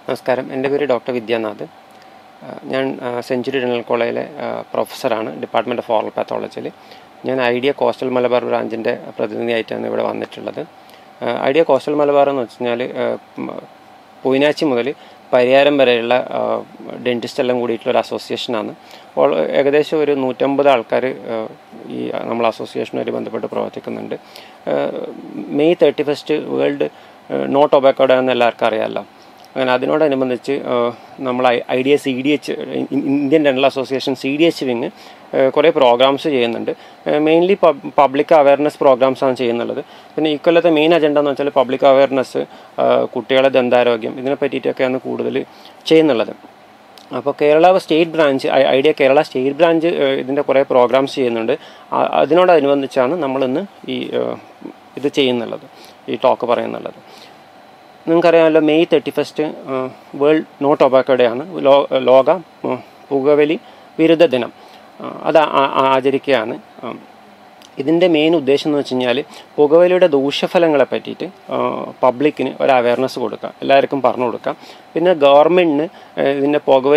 നമസ്കാരം. എൻ്റെ പേര് ഡോക്ടർ വിദ്യാനാഥ്. ഞാൻ സെഞ്ചുറി ഡെൻ്റൽ കോളേജിലെ പ്രൊഫസറാണ്, ഡിപ്പാർട്ട്മെൻറ്റ് ഓഫ് ഓറൽ പാത്തോളജിയിൽ. ഞാൻ ഐഡിയ കോസ്റ്റൽ മലബാർ ബ്രാഞ്ചിൻ്റെ പ്രതിനിധിയായിട്ടാണ് ഇവിടെ വന്നിട്ടുള്ളത്. ഐഡിയ കോസ്റ്റൽ മലബാർ എന്ന് വെച്ച് കഴിഞ്ഞാൽ പൂനാച്ചി മുതൽ പരിയാരം വരെയുള്ള ഡെൻറ്റിസ്റ്റ് എല്ലാം കൂടിയിട്ടുള്ളൊരു അസോസിയേഷനാണ്. ഏകദേശം ഒരു 150 ആൾക്കാർ ഈ നമ്മൾ അസോസിയേഷനുമായി ബന്ധപ്പെട്ട് പ്രവർത്തിക്കുന്നുണ്ട്. May 31 world no tobacco day എന്ന് എല്ലാവർക്കും അറിയാമല്ലോ. അങ്ങനെ അതിനോടനുബന്ധിച്ച് നമ്മൾ IDA CDH Indian dental association CDH wing കുറേ പ്രോഗ്രാംസ് ചെയ്യുന്നുണ്ട്. മെയിൻലി പബ്ലിക് അവയർനെസ് പ്രോഗ്രാംസാണ് ചെയ്യുന്നുള്ളത്. പിന്നെ ഇക്കൊല്ലത്തെ മെയിൻ അജണ്ട എന്ന് വെച്ചാൽ പബ്ലിക് അവയർനെസ്, കുട്ടികളുടെ ദന്താരോഗ്യം, ഇതിനെ പറ്റിയിട്ടൊക്കെയാണ് കൂടുതൽ ചെയ്യുന്നുള്ളത്. അപ്പോൾ Kerala state branch, IDA Kerala state branch ഇതിൻ്റെ കുറേ പ്രോഗ്രാംസ് ചെയ്യുന്നുണ്ട്. അതിനോടനുബന്ധിച്ചാണ് നമ്മളിന്ന് ഇത് ചെയ്യുന്നുള്ളത്, ഈ ടോക്ക് പറയുന്നുള്ളത്. നിങ്ങൾക്കറിയാമല്ലോ, May 31 world no tobacco day ആണ്, ലോക പുകവലി വിരുദ്ധ ദിനം. അത് ആചരിക്കുകയാണ്. ഇതിൻ്റെ മെയിൻ ഉദ്ദേശം എന്ന് വെച്ച് കഴിഞ്ഞാൽ പുകവലിയുടെ ദൂഷ്യഫലങ്ങളെ പറ്റിയിട്ട് പബ്ലിക്കിന് ഒരു അവയർനെസ് കൊടുക്കുക, എല്ലാവർക്കും പറഞ്ഞു കൊടുക്കാം. പിന്നെ ഗവൺമെൻറ്റിന് ഇതിൻ്റെ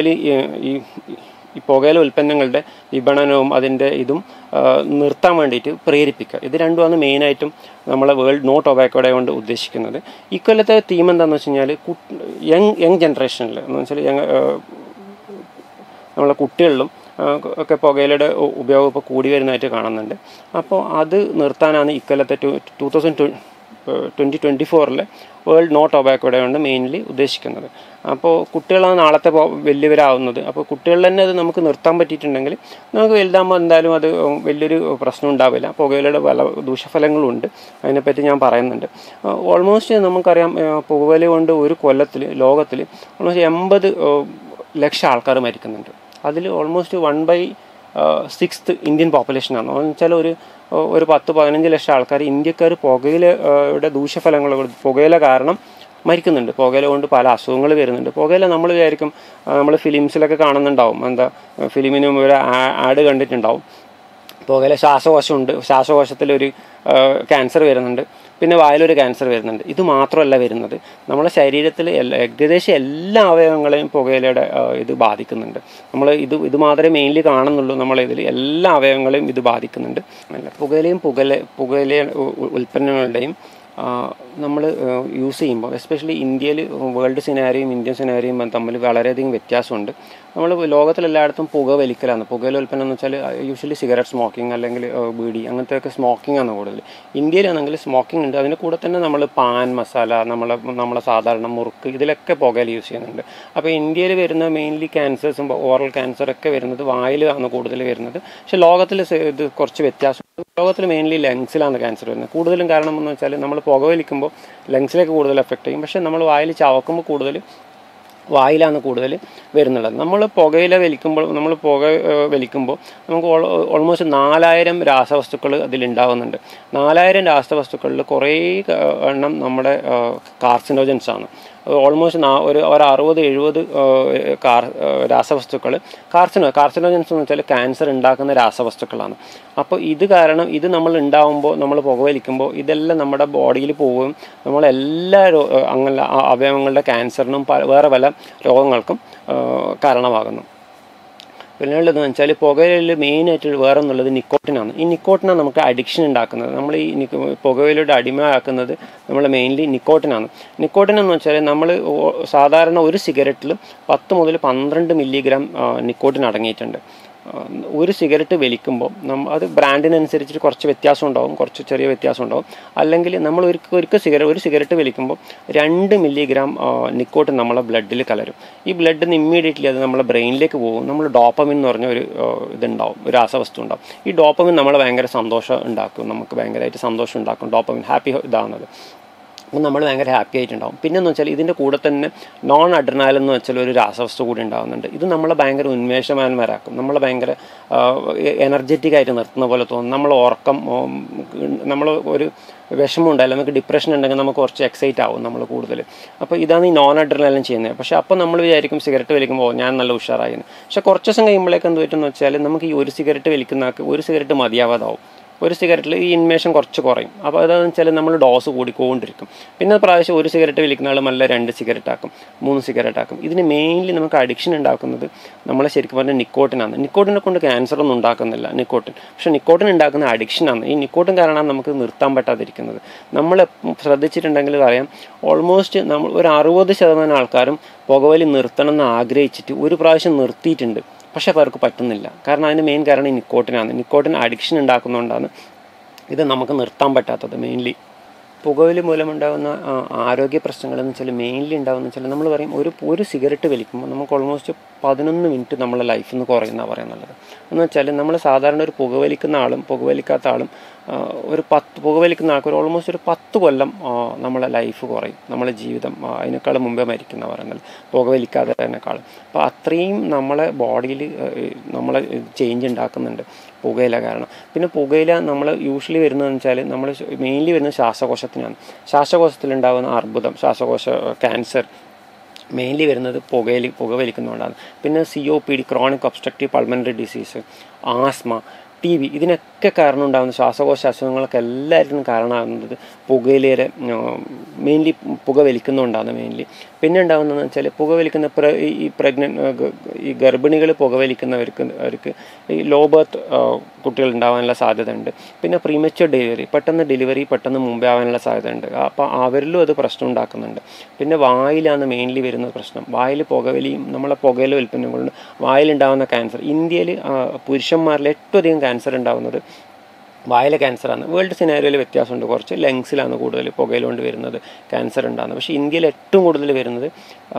ഈ പുകയില ഉൽപ്പന്നങ്ങളുടെ വിപണനവും അതിൻ്റെ ഇതും നിർത്താൻ വേണ്ടിയിട്ട് പ്രേരിപ്പിക്കുക. ഇത് രണ്ടുമാണ് മെയിനായിട്ടും നമ്മളെ വേൾഡ് നോ ടൊബാക്കോ ഡേ കൊണ്ട് ഉദ്ദേശിക്കുന്നത്. ഇക്കൊല്ലത്തെ തീം എന്താണെന്ന് വെച്ച് കഴിഞ്ഞാൽ യങ് ജനറേഷനിൽ എന്ന് വെച്ചാൽ നമ്മളെ കുട്ടികളിലും ഒക്കെ പുകയിലയുടെ ഉപയോഗം ഇപ്പോൾ കൂടി വരുന്നതായിട്ട് കാണുന്നുണ്ട്. അപ്പോൾ അത് നിർത്താനാണ് ഇക്കൊല്ലത്തെ 2024 വേൾഡ് നോ ടൊബാക്കോ ഡേ കൊണ്ട് മെയിൻലി ഉദ്ദേശിക്കുന്നത്. അപ്പോൾ കുട്ടികളാണ് നാളത്തെ വലിയവരാവുന്നത്. അപ്പോൾ കുട്ടികളിൽ തന്നെ അത് നമുക്ക് നിർത്താൻ പറ്റിയിട്ടുണ്ടെങ്കിൽ നമുക്ക് വലുതാകുമ്പോൾ എന്തായാലും അത് വലിയൊരു പ്രശ്നം ഉണ്ടാവില്ല. പുകയിലയുടെ പല ദൂഷ്യഫലങ്ങളുണ്ട്, അതിനെപ്പറ്റി ഞാൻ പറയുന്നുണ്ട്. ഓൾമോസ്റ്റ് നമുക്കറിയാം, പുകവലി കൊണ്ട് ഒരു കൊല്ലത്തിൽ ലോകത്തിൽ ഓൾമോസ്റ്റ് 80 ലക്ഷം ആൾക്കാർ മരിക്കുന്നുണ്ട്. അതിൽ ഓൾമോസ്റ്റ് 1/6 ഇന്ത്യൻ പോപ്പുലേഷനാണ്. എന്ന് വെച്ചാൽ ഒരു 10-15 ലക്ഷം ആൾക്കാർ ഇന്ത്യക്കാർ പുകയിലയുടെ ദൂഷ്യഫലങ്ങൾ, പുകയില കാരണം മരിക്കുന്നുണ്ട്. പുകയില കൊണ്ട് പല അസുഖങ്ങൾ വരുന്നുണ്ട്. പുകയില നമ്മൾ വിചാരിക്കും, നമ്മൾ ഫിലിംസിലൊക്കെ കാണുന്നുണ്ടാവും, ഫിലിമിനും ഒരു ആഡ് കണ്ടിട്ടുണ്ടാവും. പുകയില ശ്വാസകോശത്തിലൊരു ക്യാൻസർ വരുന്നുണ്ട്, പിന്നെ വായിലൊരു ക്യാൻസർ വരുന്നുണ്ട്. ഇത് മാത്രമല്ല വരുന്നത്, നമ്മുടെ ശരീരത്തിൽ ഏകദേശം എല്ലാ അവയവങ്ങളെയും പുകയിലയുടെ ഇത് ബാധിക്കുന്നുണ്ട്. നമ്മൾ ഇത് മാത്രമേ മെയിൻലി കാണുന്നുള്ളൂ. നമ്മളിതിൽ എല്ലാ അവയവങ്ങളെയും ഇത് ബാധിക്കുന്നുണ്ട്. പുകയില ഉൽപ്പന്നങ്ങളുടെയും നമ്മൾ യൂസ് ചെയ്യുമ്പോൾ, എസ്പെഷ്യലി ഇന്ത്യയിൽ വേൾഡ് സിനാരിയും ഇന്ത്യൻ സിനാരിയും തമ്മിൽ വളരെയധികം വ്യത്യാസമുണ്ട്. നമ്മൾ ലോകത്തിലെല്ലായിടത്തും പുക വലിക്കലാണ്. പുകയില ഉൽപ്പന്നം എന്ന് വെച്ചാൽ യൂഷ്വലി സിഗരറ്റ് സ്മോക്കിംഗ് അല്ലെങ്കിൽ ബീഡി അങ്ങനത്തെയൊക്കെ സ്മോക്കിംഗ് ആണ് കൂടുതൽ. ഇന്ത്യയിലാണെങ്കിൽ സ്മോക്കിംഗ് ഉണ്ട്, അതിന് കൂടെ തന്നെ നമ്മൾ പാൻ മസാല, നമ്മളെ സാധാരണ മുറുക്ക്, ഇതിലൊക്കെ പുകയില യൂസ് ചെയ്യുന്നുണ്ട്. അപ്പോൾ ഇന്ത്യയിൽ വരുന്ന മെയിൻലി ക്യാൻസേഴ്സും ഓറൽ ക്യാൻസറൊക്കെ വരുന്നത് വായിലാണ് കൂടുതൽ വരുന്നത്. പക്ഷേ ലോകത്തിൽ ഇത് കുറച്ച് വ്യത്യാസം. ലോകത്തിൽ മെയിൻലി ലങ്സിലാണ് ക്യാൻസർ വരുന്നത് കൂടുതലും. കാരണം എന്ന് വെച്ചാൽ നമ്മൾ പുക വലിക്കുമ്പോൾ ലങ്സിലേക്ക് കൂടുതൽ എഫക്റ്റ് ചെയ്യും, പക്ഷേ നമ്മൾ വായിൽ ചവക്കുമ്പോൾ കൂടുതൽ വായിലാണ് കൂടുതൽ വരുന്നുള്ളത്. നമ്മൾ പുക വലിക്കുമ്പോൾ നമുക്ക് ഓൾമോസ്റ്റ് 4000 രാസവസ്തുക്കൾ അതിലുണ്ടാകുന്നുണ്ട്. 4000 രാസവസ്തുക്കളിൽ കുറേ എണ്ണം നമ്മുടെ കാർസിനോജൻസ് ആണ്. ഓൾമോസ്റ്റ് ഒരു 60-70 രാസവസ്തുക്കൾ കാർസിനോജൻസ് എന്ന് വെച്ചാൽ ക്യാൻസർ ഉണ്ടാക്കുന്ന രാസവസ്തുക്കളാണ്. അപ്പോൾ ഇത് നമ്മൾ ഉണ്ടാകുമ്പോൾ, നമ്മൾ പുകവലിക്കുമ്പോൾ ഇതെല്ലാം നമ്മുടെ ബോഡിയിൽ പോവുകയും നമ്മളെല്ലാ അങ്ങനെ അവയവങ്ങളുടെ ക്യാൻസറിനും വേറെ പല രോഗങ്ങൾക്കും കാരണമാകുന്നു. പിന്നെ ഉള്ളതെന്ന് വെച്ചാൽ പുകയിലയിൽ മെയിനായിട്ട് വേറെ എന്നുള്ളത് നിക്കോട്ടിനാണ്. ഈ നിക്കോട്ടിനാണ് നമുക്ക് അഡിക്ഷൻ ഉണ്ടാക്കുന്നത്. നമ്മൾ ഈ പുകയിലയുടെ അടിമയാക്കുന്നത് നമ്മൾ മെയിൻലി നിക്കോട്ടിനാണ്. നിക്കോട്ടിൻ എന്ന് വെച്ചാൽ നമ്മൾ സാധാരണ ഒരു സിഗരറ്റിൽ 10 മുതൽ 12 മില്ലിഗ്രാം നിക്കോട്ടിൻ അടങ്ങിയിട്ടുണ്ട്. ഒരു സിഗരറ്റ് വലിക്കുമ്പോൾ അത് ബ്രാൻഡിനനുസരിച്ച് കുറച്ച് വ്യത്യാസം ഉണ്ടാവും, കുറച്ച് ചെറിയ വ്യത്യാസം ഉണ്ടാവും. അല്ലെങ്കിൽ നമ്മൾ ഒരു സിഗരറ്റ് വലിക്കുമ്പോൾ 2 മില്ലിഗ്രാം നിക്കോട്ടിൻ നമ്മളെ ബ്ലഡിൽ കലരും. ഈ ബ്ലഡിൽ നിന്ന് ഇമ്മീഡിയറ്റ്ലി അത് നമ്മളെ ബ്രെയിനിലേക്ക് പോകും. നമ്മൾ ഡോപ്പമിൻ എന്ന് പറഞ്ഞ ഒരു ഒരു രാസവസ്തു ഉണ്ടാവും. ഈ ഡോപ്പമിൻ നമ്മളെ ഭയങ്കര സന്തോഷം ഉണ്ടാക്കും, നമുക്ക് ഭയങ്കരമായിട്ട് സന്തോഷം ഉണ്ടാക്കും. ഡോപ്പമിൻ ഹാപ്പി ഇതാവുന്നത്, അപ്പോൾ നമ്മൾ ഭയങ്കര ഹാപ്പി ആയിട്ടുണ്ടാവും. പിന്നെന്ന് വെച്ചാൽ ഇതിൻ്റെ കൂടെ തന്നെ നോൺ അഡ്രിനാലിൻ എന്ന് വെച്ചാൽ ഒരു രാസവസ്തു കൂടി ഉണ്ടാകുന്നുണ്ട്. ഇത് നമ്മളെ ഭയങ്കര ഉന്മേഷവാന്മാരാക്കും, നമ്മളെ ഭയങ്കര എനർജറ്റിക് ആയിട്ട് നിർത്തുന്ന പോലെ തോന്നും. നമ്മൾ ഉറക്കം, നമ്മൾ ഒരു വിഷമം ഉണ്ടായാലും നമുക്ക് ഡിപ്രഷൻ ഉണ്ടെങ്കിൽ നമുക്ക് കുറച്ച് എക്സൈറ്റ് ആവും നമ്മൾ കൂടുതൽ. അപ്പോൾ ഇതാണ് ഈ നോൺ അഡ്രിനാലിൻ ചെയ്യുന്നത്. പക്ഷേ അപ്പോൾ നമ്മൾ വിചാരിക്കും സിഗരറ്റ് വലിക്കുമ്പോൾ ഞാൻ നല്ല ഉഷാറായിരുന്നു. പക്ഷേ കുറച്ച് ദിവസം കഴിയുമ്പോഴേക്ക് എന്ത് പറ്റുമെന്ന് വെച്ചാൽ നമുക്ക് ഈ ഒരു സിഗരറ്റ് വലിക്കുന്നവർക്ക് ഒരു സിഗരറ്റ് മതിയാവാതാവും. ഒരു സിഗരറ്റിൽ ഈ ഇൻമേഷൻ കുറച്ച് കുറയും. അപ്പോൾ അതെന്ന് വെച്ചാൽ നമ്മൾ ഡോസ് കൂടിക്കൊണ്ടിരിക്കും. പിന്നെ പ്രാവശ്യം ഒരു സിഗരറ്റ് വലിക്കുന്ന ആൾ നല്ല 2 സിഗരറ്റ് ആക്കും, 3 സിഗരറ്റ് ആക്കും. ഇതിന് മെയിൻലി നമുക്ക് അഡിക്ഷൻ ഉണ്ടാക്കുന്നത് നമ്മളെ ശരിക്കും പറഞ്ഞാൽ നിക്കോട്ടിനാണ്. നിക്കോട്ടിനെ കൊണ്ട് ക്യാൻസർ ഒന്നും ഉണ്ടാക്കുന്നില്ല നിക്കോട്ടിൻ, പക്ഷേ നിക്കോട്ടിൻ ഉണ്ടാക്കുന്ന അഡിക്ഷനാണ്. ഈ നിക്കോട്ടിൻ കാരണമാണ് നമുക്ക് നിർത്താൻ പറ്റാതിരിക്കുന്നത്. നമ്മൾ ശ്രദ്ധിച്ചിട്ടുണ്ടെങ്കിൽ അറിയാം, ഓൾമോസ്റ്റ് നമ്മൾ ഒരു 60% ആൾക്കാരും പുകവലി നിർത്തണം എന്ന് ആഗ്രഹിച്ചിട്ട് ഒരു പ്രാവശ്യം നിർത്തിയിട്ടുണ്ട്, പക്ഷെ അവർക്ക് പറ്റുന്നില്ല. കാരണം അതിന് മെയിൻ കാരണം ഈ നിക്കോട്ടിനാണ്. നിക്കോട്ടിൻ അഡിക്ഷൻ ഉണ്ടാക്കുന്നതുകൊണ്ടാണ് ഇത് നമുക്ക് നിർത്താൻ പറ്റാത്തത്. മെയിൻലി പുകവലി മൂലമുണ്ടാകുന്ന ആരോഗ്യ പ്രശ്നങ്ങളെന്ന് വെച്ചാൽ മെയിൻലി ഉണ്ടാകുന്ന വെച്ചാൽ നമ്മൾ പറയും ഒരു സിഗരറ്റ് വലിക്കുമ്പോൾ നമുക്ക് ഓൾമോസ്റ്റ് 11 മിനിറ്റ് നമ്മളെ ലൈഫിൽ നിന്ന് കുറയുന്നതാണ് പറയാൻ നല്ലത്. എന്ന് വെച്ചാൽ നമ്മൾ സാധാരണ ഒരു പുകവലിക്കുന്ന ആളും പുകവലിക്കാത്ത ആളും പുകവലിക്കുന്ന ആൾക്ക് ഓൾമോസ്റ്റ് ഒരു 10 കൊല്ലം നമ്മളെ ലൈഫ് കുറയും, നമ്മളെ ജീവിതം അതിനേക്കാളും മുമ്പേ മരിക്കുന്ന പറയുന്നത് പുകവലിക്കാത്തതിനേക്കാളും. അപ്പോൾ അത്രയും നമ്മളെ ബോഡിയിൽ നമ്മളെ ചേഞ്ച് ഉണ്ടാക്കുന്നുണ്ട് പുകയില കാരണം. പിന്നെ പുകയില നമ്മൾ യൂഷ്വലി വരുന്നതെന്ന് വെച്ചാൽ നമ്മൾ മെയിൻലി വരുന്നത് ശ്വാസകോശത്തിനാണ്. ശ്വാസകോശത്തിലുണ്ടാകുന്ന അർബുദം, ശ്വാസകോശ ക്യാൻസർ മെയിൻലി വരുന്നത് പുകവലിക്കുന്നതുകൊണ്ടാണ്. പിന്നെ COPD, chronic obstructive pulmonary disease, asthma, TB, ഇതിനൊക്കെ കാരണം ഉണ്ടാകുന്ന ശ്വാസകോശ അസുഖങ്ങളൊക്കെ എല്ലാത്തിനും കാരണമാകുന്നത് പുകയിലേറെ മെയിൻലി പുകവലിക്കുന്നതുകൊണ്ടാണ് മെയിൻലി. പിന്നെ ഉണ്ടാകുന്നതെന്ന് വെച്ചാൽ പുകവലിക്കുന്ന ഈ ഗർഭിണികൾ പുകവലിക്കുന്നവർക്ക് ഈ ലോ ബർത്ത് കുട്ടികൾ ഉണ്ടാകാനുള്ള സാധ്യത ഉണ്ട്. പിന്നെ പ്രീമച്വർ ഡെലിവറി പെട്ടെന്ന് മുമ്പേ ആവാനുള്ള സാധ്യത ഉണ്ട്. അപ്പോൾ അവരിലും അത് പ്രശ്നം ഉണ്ടാക്കുന്നുണ്ട്. പിന്നെ വായിലാണ് മെയിൻലി വരുന്ന പ്രശ്നം. വായിൽ പുകവലിയും നമ്മളെ പുകയില ഉൽപ്പന്നങ്ങളുണ്ട്. വായിലുണ്ടാകുന്ന ക്യാൻസർ, ഇന്ത്യയിൽ പുരുഷന്മാരിൽ ഏറ്റവും അധികം ക്യാൻസർ ഉണ്ടാകുന്നത് വായിലെ ക്യാൻസറാണ്. വേൾഡ് സിനാരിയോയിൽ വ്യത്യാസമുണ്ട്, കുറച്ച് ലങ്സിലാണ് കൂടുതൽ പുകയില കൊണ്ട് വരുന്നത് ക്യാൻസർ ഉണ്ടാകുന്നത്. പക്ഷേ ഇന്ത്യയിൽ ഏറ്റവും കൂടുതൽ വരുന്നത്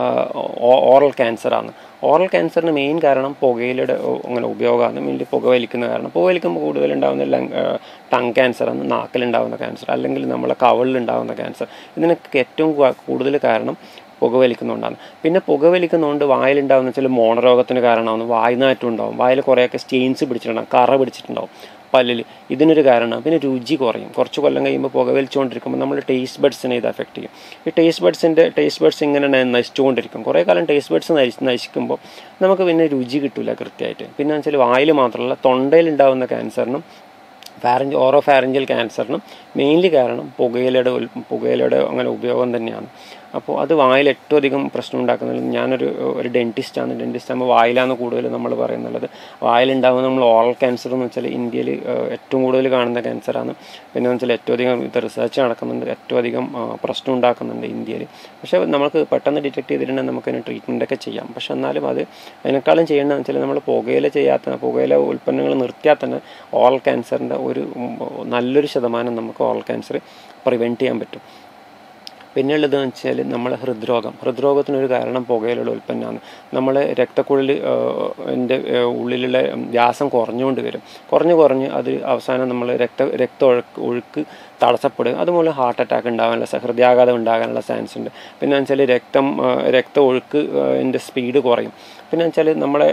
ഓറൽ ക്യാൻസറാണ്. ഓറൽ ക്യാൻസറിന് മെയിൻ കാരണം പുകയിലയുടെ അങ്ങനെ ഉപയോഗമാണ്. മെയിൻലി പുകവലിക്കുന്ന കാരണം. പുകവലിക്കുമ്പോൾ കൂടുതലുണ്ടാകുന്ന ടങ് ക്യാൻസറാണ്, നാക്കിലുണ്ടാകുന്ന ക്യാൻസർ, അല്ലെങ്കിൽ നമ്മളെ കവളിലുണ്ടാകുന്ന ക്യാൻസർ. ഇതിനൊക്കെ ഏറ്റവും കൂടുതൽ കാരണം പുകവലിക്കുന്നതുകൊണ്ടാണ്. പിന്നെ പുകവലിക്കുന്നതുകൊണ്ട് വായിലുണ്ടാകുന്ന ചില മോണരോഗത്തിന് കാരണമാകുന്നു. വായുനാറ്റം ഉണ്ടാവും, വായിൽ കുറേയൊക്കെ സ്റ്റെയിൻസ് പിടിച്ചിട്ടുണ്ടാകും, കറ പിടിച്ചിട്ടുണ്ടാവും പല്ലിൽ. ഇതിനൊരു കാരണമാണ്. പിന്നെ രുചി കുറയും. കുറച്ച് കൊല്ലം കഴിയുമ്പോൾ പുകവലിച്ചുകൊണ്ടിരിക്കുമ്പോൾ നമ്മുടെ ടേസ്റ്റ് ബഡ്സിനെ ഇത് എഫക്റ്റ് ചെയ്യും. ഈ ടേസ്റ്റ് ബഡ്സ് ഇങ്ങനെ നശിച്ചുകൊണ്ടിരിക്കും. കുറേ കാലം ടേസ്റ്റ് ബഡ്സ് നശിക്കുമ്പോൾ നമുക്ക് പിന്നെ രുചി കിട്ടില്ല കൃത്യമായിട്ട്. പിന്നെ വെച്ചാൽ വായിൽ മാത്രമല്ല, തൊണ്ടയിലുണ്ടാകുന്ന ക്യാൻസറിനും ഓറോഫാരഞ്ചൽ ക്യാൻസറിനും മെയിൻലി കാരണം പുകയിലയുടെ അങ്ങനെ ഉപയോഗം തന്നെയാണ്. അപ്പോൾ അത് വായിൽ ഏറ്റവും അധികം പ്രശ്നം ഉണ്ടാക്കുന്നത്. ഞാനൊരു ഡെൻറ്റിസ്റ്റാണ്. ഡെൻറ്റിസ്റ്റാകുമ്പോൾ വായിലാണ് കൂടുതൽ നമ്മൾ പറയുന്നുള്ളത്. വായിലുണ്ടാകുന്ന നമ്മൾ ഓറൽ ക്യാൻസർ എന്ന് വെച്ചാൽ ഇന്ത്യയിൽ ഏറ്റവും കൂടുതൽ കാണുന്ന ക്യാൻസറാണ്. പിന്നെ വെച്ചാൽ ഏറ്റവും അധികം ഇത് റിസർച്ച് നടക്കുന്നുണ്ട്, ഏറ്റവും അധികം പ്രശ്നം ഉണ്ടാക്കുന്നുണ്ട് ഇന്ത്യയിൽ. പക്ഷേ നമുക്ക് പെട്ടെന്ന് ഡിറ്റക്ട് ചെയ്തിട്ടുണ്ടെങ്കിൽ നമുക്കതിന് ട്രീറ്റ്മെൻറ്റൊക്കെ ചെയ്യാം. പക്ഷെ എന്നാലും അതിനേക്കാളും ചെയ്യേണ്ടതെന്ന് വെച്ചാൽ നമ്മൾ പുകയില ഉൽപ്പന്നങ്ങൾ നിർത്തിയാൽ തന്നെ ഓറൽ ക്യാൻസറിൻ്റെ നല്ലൊരു ശതമാനം നമുക്ക് ഓറൽ ക്യാൻസർ പ്രിവെൻറ്റ് ചെയ്യാൻ പറ്റും. പിന്നെയുള്ളതെന്ന് വെച്ചാൽ നമ്മൾ ഹൃദ്രോഗത്തിനൊരു കാരണം പുകയിലുള്ള ഉൽപ്പന്നമാണ്. നമ്മൾ രക്തക്കുഴൽ ഉള്ളിലുള്ള വ്യാസം കുറഞ്ഞ് അത് അവസാനം നമ്മൾ ഒഴുക്ക് തടസ്സപ്പെടുക. അതുപോലെ ഹാർട്ട് അറ്റാക്ക് ഉണ്ടാകാനുള്ള, ഹൃദയാഘാതം ഉണ്ടാകാനുള്ള ചാൻസ് ഉണ്ട്. പിന്നെ വെച്ചാൽ രക്ത ഒഴുക്ക് സ്പീഡ് കുറയും. പിന്നെ വെച്ചാൽ നമ്മളെ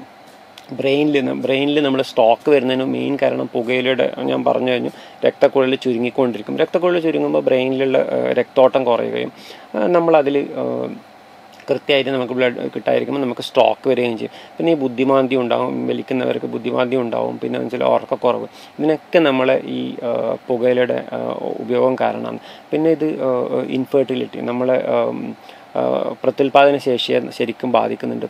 ബ്രെയിനിൽ നമ്മൾ സ്റ്റോക്ക് വരുന്നതിന് മെയിൻ കാരണം പുകയിലയുടെ ഞാൻ പറഞ്ഞു കഴിഞ്ഞു. രക്തക്കുഴൽ ചുരുങ്ങിക്കൊണ്ടിരിക്കും. രക്തക്കുഴൽ ചുരുങ്ങുമ്പോൾ ബ്രെയിനിലുള്ള രക്തോട്ടം കുറയുകയും നമ്മളതിൽ കൃത്യമായിട്ട് നമുക്ക് ബ്ലഡ് കിട്ടാതിരിക്കുമ്പോൾ നമുക്ക് സ്ട്രോക്ക് വരികയും ചെയ്യും. പിന്നെ ഈ ബുദ്ധിമാന്ദ്യം ഉണ്ടാവും, വലിക്കുന്നവർക്ക് ബുദ്ധിമാന്ദ്യം ഉണ്ടാവും. പിന്നെ വെച്ചാൽ ഉറക്കക്കുറവ്, ഇതിനൊക്കെ നമ്മളെ ഈ പുകയിലയുടെ ഉപയോഗം കാരണമാണ്. പിന്നെ ഇത് ഇൻഫെർട്ടിലിറ്റി, നമ്മളെ പ്രത്യുൽപാദന ശേഷിയെ ശരിക്കും ബാധിക്കുന്നുണ്ട്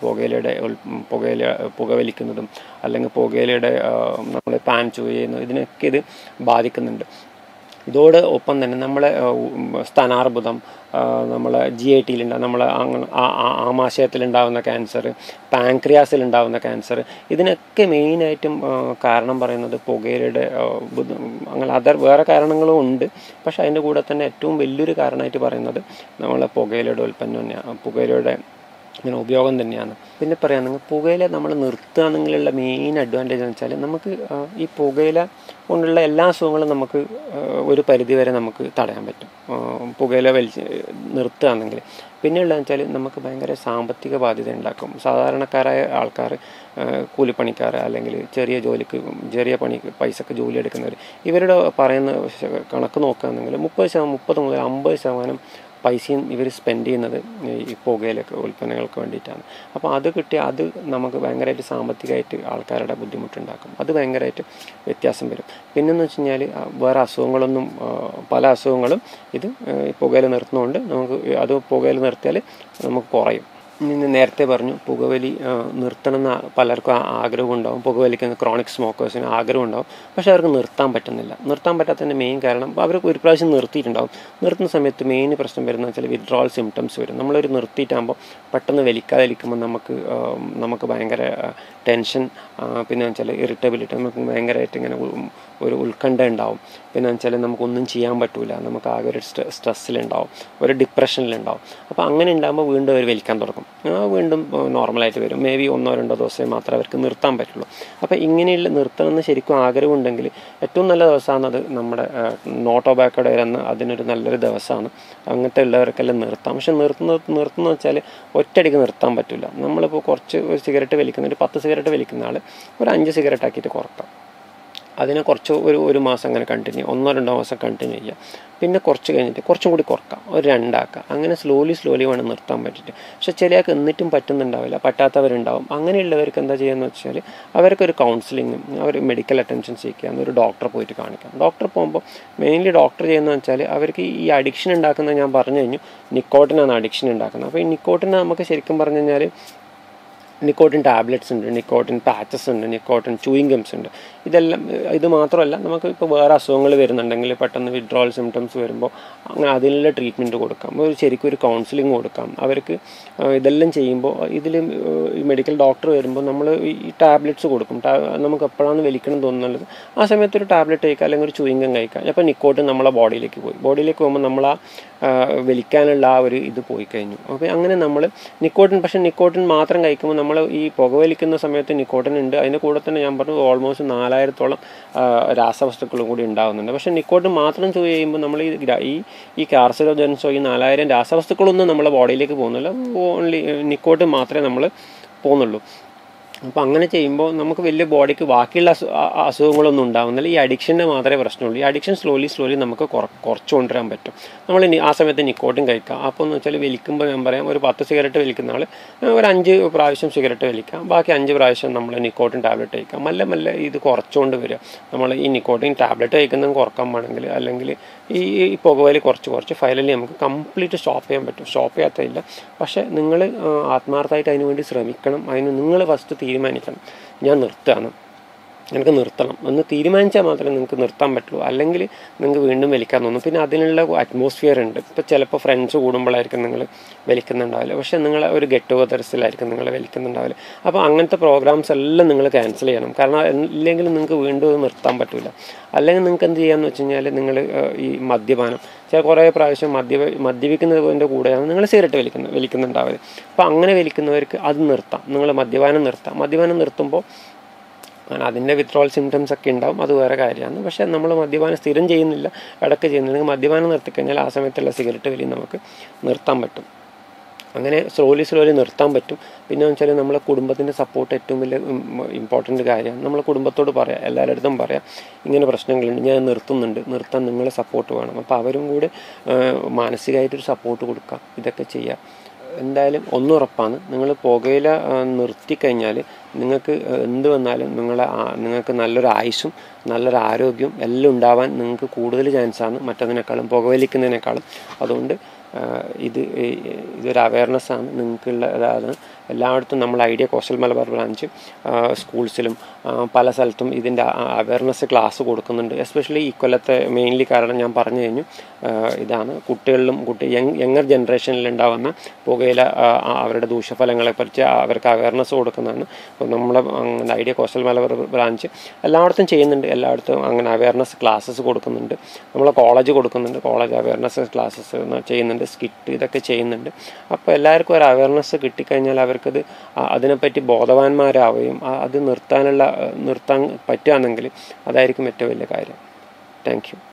പുകവലിക്കുന്നതും അല്ലെങ്കിൽ പുകയിലയുടെ നമ്മൾ പാൻ ചെയ്യുന്നത്, ഇതിനൊക്കെ ഇത് ബാധിക്കുന്നുണ്ട്. ഇതോടൊപ്പം തന്നെ നമ്മളെ സ്ഥാനാർബുദം, നമ്മളെ GIT-യിലുണ്ടാകും, നമ്മളെ ആമാശയത്തിലുണ്ടാകുന്ന ക്യാൻസർ, പാൻക്രിയാസിലുണ്ടാകുന്ന ക്യാൻസർ, ഇതിനൊക്കെ മെയിനായിട്ടും കാരണം പറയുന്നത് പുകയിലയുടെ അങ്ങനെ വേറെ കാരണങ്ങളും ഉണ്ട്. പക്ഷെ അതിൻ്റെ കൂടെ തന്നെ ഏറ്റവും വലിയൊരു കാരണമായിട്ട് പറയുന്നത് നമ്മളെ പുകയിലയുടെ ഉൽപ്പന്നം തന്നെയാണ്, പുകയിലയുടെ ഇങ്ങനെ ഉപയോഗം തന്നെയാണ്. പിന്നെ പറയുകയാണെങ്കിൽ പുകയില നമ്മൾ നിർത്തുകയാണെങ്കിലുള്ള മെയിൻ അഡ്വാൻറ്റേജ് എന്ന് വെച്ചാൽ നമുക്ക് ഈ പുകയില കൊണ്ടുള്ള എല്ലാ അസുഖങ്ങളും നമുക്ക് ഒരു പരിധിവരെ നമുക്ക് തടയാൻ പറ്റും പുകയില നിർത്തുകയാണെങ്കിൽ. പിന്നെയുള്ളതെന്ന് വെച്ചാൽ നമുക്ക് ഭയങ്കര സാമ്പത്തിക ബാധ്യത ഉണ്ടാക്കും. സാധാരണക്കാരായ ആൾക്കാർ, കൂലിപ്പണിക്കാർ അല്ലെങ്കിൽ ചെറിയ പൈസക്ക് ജോലി എടുക്കുന്നവർ, ഇവരുടെ പറയുന്ന കണക്ക് നോക്കുകയാണെങ്കിൽ 30 മുതൽ 50% പൈസയും ഇവർ സ്പെൻഡ് ചെയ്യുന്നത് ഈ പുകയിലൊക്കെ ഉൽപ്പന്നങ്ങൾക്ക് വേണ്ടിയിട്ടാണ്. അപ്പോൾ അത് കിട്ടിയാൽ അത് നമുക്ക് ഭയങ്കരമായിട്ട് സാമ്പത്തികമായിട്ട് ആൾക്കാരുടെ ബുദ്ധിമുട്ടുണ്ടാക്കും. അത് ഭയങ്കരമായിട്ട് വ്യത്യാസം വരും. പിന്നെന്ന് വെച്ച് കഴിഞ്ഞാൽ വേറെ അസുഖങ്ങളൊന്നും പല അസുഖങ്ങളും ഇത് പുകയില നിർത്തുന്നതുകൊണ്ട് നമുക്ക് അത് പുകയില നിർത്തിയാൽ നമുക്ക് കുറയും. നേരത്തെ പറഞ്ഞു പുകവലി നിർത്തണം എന്ന് പലർക്കും ആഗ്രഹം ഉണ്ടാവും. പുകവലിക്കുന്ന ക്രോണിക് സ്മോക്കേഴ്സിന് ആഗ്രഹം ഉണ്ടാവും. പക്ഷെ അവർക്ക് നിർത്താൻ പറ്റുന്നില്ല. നിർത്താൻ പറ്റാത്തതിൻ്റെ മെയിൻ കാരണം അവർ ഒരു പ്രാവശ്യം നിർത്തിയിട്ടുണ്ടാവും. നിർത്തുന്ന സമയത്ത് മെയിൻ പ്രശ്നം വരുന്നത് വെച്ചാൽ വിത്ഡ്രോവൽ സിംറ്റംസ് വരും. നമ്മളൊരു നിർത്തിയിട്ടാകുമ്പോൾ പെട്ടെന്ന് വലിക്കാതിരിക്കുമ്പോൾ നമുക്ക് ഭയങ്കര ടെൻഷൻ, പിന്നെ വെച്ചാൽ ഇറിറ്റബിലിറ്റി, നമുക്ക് ഭയങ്കരമായിട്ട് ഇങ്ങനെ ഒരു ഉത്കണ്ഠ ഉണ്ടാവും. പിന്നെ വെച്ചാൽ നമുക്കൊന്നും ചെയ്യാൻ പറ്റില്ല, നമുക്ക് ആകെ ഒരു സ്ട്രെസ്സിലുണ്ടാവും, ഒരു ഡിപ്രഷനിലുണ്ടാവും. അപ്പോൾ അങ്ങനെ ഉണ്ടാകുമ്പോൾ വീണ്ടും അവർ വലിക്കാൻ തുടങ്ങും. വീണ്ടും നോർമലായിട്ട് വരും. മേ ബി 1-2 ദിവസം മാത്രമേ അവർക്ക് നിർത്താൻ പറ്റുള്ളൂ. അപ്പോൾ ഇങ്ങനെയുള്ള നിർത്തണമെന്ന് ശരിക്കും ആഗ്രഹമുണ്ടെങ്കിൽ ഏറ്റവും നല്ല ദിവസമാണ് അത് നമ്മുടെ നോ ടൊബാക്കോ ഡേ എന്ന അതിനൊരു നല്ലൊരു ദിവസമാണ്. അങ്ങനത്തെ ഉള്ളവർക്കെല്ലാം നിർത്താം. പക്ഷെ നിർത്തുന്ന വെച്ചാൽ ഒറ്റയടിക്ക് നിർത്താൻ പറ്റില്ല. നമ്മളിപ്പോൾ ഒരു സിഗരറ്റ് വലിക്കുന്ന ഒരു 10 സിഗരറ്റ് വലിക്കുന്ന ആൾ ഒരു 5 സിഗരറ്റ് ആക്കിയിട്ട് കുറക്കാം. അതിനെ കുറച്ച് ഒരു മാസം അങ്ങനെ കണ്ടിന്യൂ 1-2 മാസം കണ്ടിന്യൂ ചെയ്യുക. പിന്നെ കുറച്ച് കഴിഞ്ഞിട്ട് കുറച്ചും കൂടി കുറക്കാം, ഒരു 2 ആക്കാം. അങ്ങനെ സ്ലോലി വേണം നിർത്താൻ പറ്റിയിട്ട്. പക്ഷെ ചിലയാൾക്ക് എന്നിട്ടും പറ്റുന്നുണ്ടാവില്ല, പറ്റാത്തവരുണ്ടാവും. അങ്ങനെയുള്ളവർക്ക് എന്താ ചെയ്യുകയെന്ന് വെച്ചാൽ അവർക്കൊരു കൗൺസിലിങ്ങും അവർ മെഡിക്കൽ അറ്റൻഷൻ സീക്കുക, ഒരു ഡോക്ടറെ പോയിട്ട് കാണിക്കാം. ഡോക്ടർ പോകുമ്പോൾ മെയിൻലി ഡോക്ടർ ചെയ്യുന്നതെന്ന് വെച്ചാൽ അവർക്ക് ഈ അഡിക്ഷൻ ഉണ്ടാക്കുന്നത് ഞാൻ പറഞ്ഞു കഴിഞ്ഞു, നിക്കോട്ടിനാണ് അഡിക്ഷൻ ഉണ്ടാക്കുന്നത്. അപ്പോൾ ഈ നിക്കോട്ടിനെ നമുക്ക് ശരിക്കും പറഞ്ഞു കഴിഞ്ഞാൽ നിക്കോട്ടിൻ ടാബ്ലറ്റ്സ് ഉണ്ട്, നിക്കോട്ടിൻ പാച്ചസ് ഉണ്ട്, നിക്കോട്ടിൻ ചൂയിങ് ഗംസ് ഉണ്ട്. ഇത് മാത്രമല്ല, നമുക്ക് ഇപ്പോൾ വേറെ അസുഖങ്ങൾ വരുന്നുണ്ടെങ്കിൽ പെട്ടെന്ന് വിത്ഡ്രോവൽ സിംറ്റംസ് വരുമ്പോൾ അങ്ങനെ അതിനുള്ള ട്രീറ്റ്മെൻറ്റ് കൊടുക്കാം, ശരിക്കും ഒരു കൗൺസിലിംഗ് കൊടുക്കാം. അവർക്ക് ഇതെല്ലാം ചെയ്യുമ്പോൾ ഈ മെഡിക്കൽ ഡോക്ടർ വരുമ്പോൾ നമ്മൾ ഈ ടാബ്ലറ്റ്സ് കൊടുക്കും. നമുക്ക് എപ്പോഴാണ് വലിക്കണം തോന്നുന്നത് ആ സമയത്ത് ഒരു ടാബ്ലറ്റ് കഴിക്കുക, അല്ലെങ്കിൽ ഒരു ചൂയിങ് ഗം കഴിക്കുക. അപ്പോൾ നിക്കോട്ടിൻ നമ്മളെ ബോഡിയിലേക്ക് പോകുമ്പോൾ നമ്മൾ വലിക്കാനുള്ള ആ ഒരു ഇത് പോയി കഴിഞ്ഞു. അപ്പോൾ അങ്ങനെ നമ്മൾ നിക്കോട്ടിൻ മാത്രം കഴിക്കുമ്പോൾ നമ്മൾ ഈ പുകവലിക്കുന്ന സമയത്ത് നിക്കോട്ടിൻ ഉണ്ട്, അതിൻ്റെ കൂടെ തന്നെ ഞാൻ പറഞ്ഞു ഓൾമോസ്റ്റ് 4000-ഓളം രാസവസ്തുക്കളും കൂടി ഉണ്ടാകുന്നുണ്ട്. പക്ഷേ നിക്കോട്ടിൻ മാത്രം ചെയ്യുമ്പോൾ നമ്മൾ ഈ കാർസിനോജൻസോ ഈ 4000 രാസവസ്തുക്കളൊന്നും നമ്മളെ ബോഡിയിലേക്ക് പോകുന്നില്ല. ഓൺലി നിക്കോട്ടിൻ മാത്രമേ നമ്മൾ പോകുന്നുള്ളൂ. അപ്പോൾ അങ്ങനെ ചെയ്യുമ്പോൾ നമുക്ക് വലിയ ബോഡിക്ക് ബാക്കിയുള്ള അസുഖങ്ങളൊന്നും ഉണ്ടാകുന്നില്ല. ഈ അഡിക്ഷൻ്റെ മാത്രമേ പ്രശ്നമുള്ളൂ. ഈ അഡിക്ഷൻ സ്ലോലി നമുക്ക് കുറച്ച് കൊണ്ടുവരാൻ പറ്റും. നമ്മൾ ആ സമയത്ത് നിക്കോട്ടിൻ കഴിക്കാം. അപ്പോൾ എന്ന് വെച്ചാൽ വലിക്കുമ്പോൾ ഞാൻ പറയാം, ഒരു 10 സിഗരറ്റ് വലിക്കുന്ന ആൾ ഒരു 5 പ്രാവശ്യം സിഗരറ്റ് വലിക്കാം, ബാക്കി 5 പ്രാവശ്യം നമ്മൾ നിക്കോട്ടിൻ ടാബ്ലറ്റ് കഴിക്കാം. മെല്ലെ ഇത് കുറച്ചുകൊണ്ട് വരിക. നമ്മൾ ഈ നിക്കോട്ടിൻ ടാബ്ലറ്റ് കഴിക്കുന്നത് കുറക്കാൻ വേണമെങ്കിൽ, അല്ലെങ്കിൽ ഈ പുകവലി കുറച്ച് ഫൈനലി നമുക്ക് കംപ്ലീറ്റ് സ്റ്റോപ്പ് ചെയ്യാൻ പറ്റും. സ്റ്റോപ്പ് ചെയ്യാത്തതില്ല. പക്ഷേ നിങ്ങൾ ആത്മാർത്ഥമായിട്ട് അതിന് വേണ്ടി ശ്രമിക്കണം. അതിന് നിങ്ങൾ ഫസ്റ്റ് തീരുമാനിക്കണം, ഞാൻ നിർത്തുകയാണ്, എനിക്ക് നിർത്തണം എന്ന് തീരുമാനിച്ചാൽ മാത്രമേ നിങ്ങൾക്ക് നിർത്താൻ പറ്റുള്ളൂ. അല്ലെങ്കിൽ നിങ്ങൾക്ക് വീണ്ടും വലിക്കാൻ തോന്നും. പിന്നെ അതിനുള്ള അറ്റ്മോസ്ഫിയർ ഉണ്ട്. ഇപ്പോൾ ചിലപ്പോൾ ഫ്രണ്ട്സ് കൂടുമ്പോഴായിരിക്കും നിങ്ങൾ വലിക്കുന്നുണ്ടാവില്ല, പക്ഷേ നിങ്ങൾ ഒരു ഗെറ്റ് ടുഗദർസിലായിരിക്കും നിങ്ങൾ വലിക്കുന്നുണ്ടാവില്ല. അപ്പോൾ അങ്ങനത്തെ പ്രോഗ്രാംസ് എല്ലാം നിങ്ങൾ ക്യാൻസൽ ചെയ്യണം. കാരണം ഇല്ലെങ്കിൽ നിങ്ങൾക്ക് വീണ്ടും നിർത്താൻ പറ്റില്ല. അല്ലെങ്കിൽ നിങ്ങൾക്ക് എന്ത് ചെയ്യാമെന്ന് വെച്ച് കഴിഞ്ഞാൽ നിങ്ങൾ ഈ മദ്യപാനം കുറേ പ്രാവശ്യം മദ്യപിക്കുന്നതിൻ്റെ കൂടെയാണ് നിങ്ങൾ സിഗരറ്റ് വലിക്കുന്നുണ്ടാവില്ല. അപ്പോൾ അങ്ങനെ വലിക്കുന്നവർക്ക് അത് നിർത്താം. നിങ്ങൾ മദ്യപാനം നിർത്തുമ്പോൾ അതിൻ്റെ വിത്ഡ്രോവൽ സിംറ്റംസ് ഒക്കെ ഉണ്ടാവും, അത് വേറെ കാര്യമാണ്. പക്ഷേ നമ്മൾ മദ്യപാനം സ്ഥിരം ചെയ്യുന്നില്ല, ഇടയ്ക്ക് ചെയ്യുന്നില്ല. മദ്യപാനം നിർത്തിക്കഴിഞ്ഞാൽ ആ സമയത്തുള്ള സിഗരറ്റ് വലി നമുക്ക് നിർത്താൻ പറ്റും. അങ്ങനെ സ്ലോലി നിർത്താൻ പറ്റും. പിന്നെ വെച്ചാൽ നമ്മളെ കുടുംബത്തിൻ്റെ സപ്പോർട്ട് ഏറ്റവും വലിയ ഇമ്പോർട്ടൻ്റ് കാര്യമാണ്. നമ്മളെ കുടുംബത്തോട് പറയാം, എല്ലാവരുടെ അടുത്തും പറയാം, ഇങ്ങനെ പ്രശ്നങ്ങളുണ്ട്, ഞാൻ നിർത്താൻ നിങ്ങളെ സപ്പോർട്ട് വേണം. അപ്പോൾ അവരും കൂടെ മാനസികമായിട്ടൊരു സപ്പോർട്ട് കൊടുക്കാം. ഇതൊക്കെ ചെയ്യാം. എന്തായാലും ഒന്നുറപ്പാണ്, നിങ്ങൾ പുകയില നിർത്തിക്കഴിഞ്ഞാൽ നിങ്ങൾക്ക് എന്ത് വന്നാലും നിങ്ങൾക്ക് നല്ലൊരു ആയുസ്സും നല്ലൊരു ആരോഗ്യവും എല്ലാം ഉണ്ടാവാൻ നിങ്ങൾക്ക് കൂടുതൽ ചാൻസാണ് മറ്റതിനേക്കാളും, പുകവലിക്കുന്നതിനേക്കാളും. അതുകൊണ്ട് ഇതൊരു അവയർനെസ്സാണ് നിങ്ങൾക്കുള്ള. അതായത് എല്ലായിടത്തും നമ്മൾ ഐഡിയ കോസ്റ്റൽ മലബാർ ബ്രാഞ്ച് സ്കൂൾസിലും പല സ്ഥലത്തും ഇതിൻ്റെ അവയർനെസ് ക്ലാസ് കൊടുക്കുന്നുണ്ട്. എസ്പെഷ്യലി ഈ കൊല്ലത്തെ മെയിൻലി കാരണം ഞാൻ പറഞ്ഞു കഴിഞ്ഞു, ഇതാണ് കുട്ടികളിലും യങ്ങർ ജനറേഷനിലുണ്ടാവുന്ന പുകയില അവരുടെ ദൂഷ്യഫലങ്ങളെക്കുറിച്ച് അവർക്ക് അവയർനെസ് കൊടുക്കുന്നതാണ്. അപ്പോൾ നമ്മളെ ഐഡിയ കോസ്റ്റൽ മലബാർ ബ്രാഞ്ച് എല്ലായിടത്തും ചെയ്യുന്നുണ്ട്. എല്ലായിടത്തും അങ്ങനെ അവയർനെസ് ക്ലാസ്സസ് കൊടുക്കുന്നുണ്ട്. നമ്മളെ കോളേജ് കൊടുക്കുന്നുണ്ട്, കോളേജ് അവയർനെസ് ക്ലാസ്സസ് ചെയ്യുന്നുണ്ട്, സ്കിറ്റ് ഇതൊക്കെ ചെയ്യുന്നുണ്ട്. അപ്പോൾ എല്ലാവർക്കും ഒരു അവയർനെസ് കിട്ടിക്കഴിഞ്ഞാൽ അവർക്കത് അതിനെപ്പറ്റി ബോധവാന്മാരാവുകയും അത് നിർത്താൻ പറ്റുകയാണെങ്കിൽ അതായിരിക്കും ഏറ്റവും വലിയ കാര്യം. Thank U.